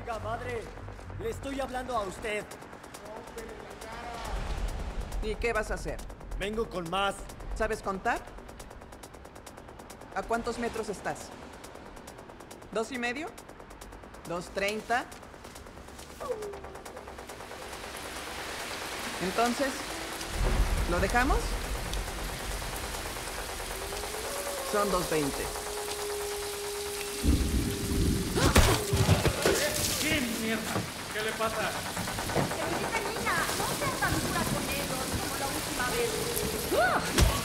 Oiga, madre, le estoy hablando a usted. ¿Y qué vas a hacer? Vengo con más. ¿Sabes contar? ¿A cuántos metros estás? ¿2.5? ¿2.30? Entonces, ¿lo dejamos? Son 2.20. ¿Qué mierda? ¿Qué le pasa? Señorita Nina, no seas tan dura con ellos como la última vez.